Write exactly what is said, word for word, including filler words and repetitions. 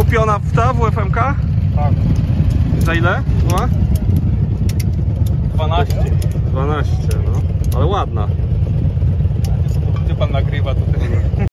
Kupiona w ta W F M K? Tak. Za ile była? dwanaście. dwanaście, no. Ale ładna. Gdzie pan nagrywa tutaj?